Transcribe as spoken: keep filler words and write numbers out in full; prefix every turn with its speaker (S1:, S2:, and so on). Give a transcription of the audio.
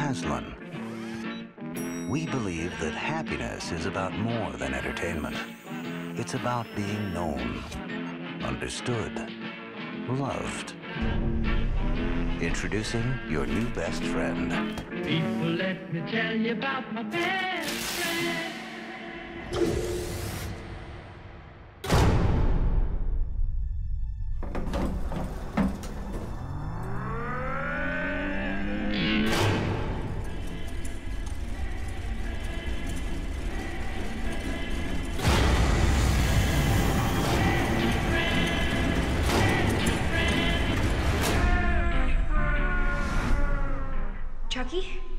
S1: Aslan. We believe that happiness is about more than entertainment. It's about being known, understood, loved. Introducing your new best friend.
S2: People, let me tell you about my best friend.
S3: Chucky?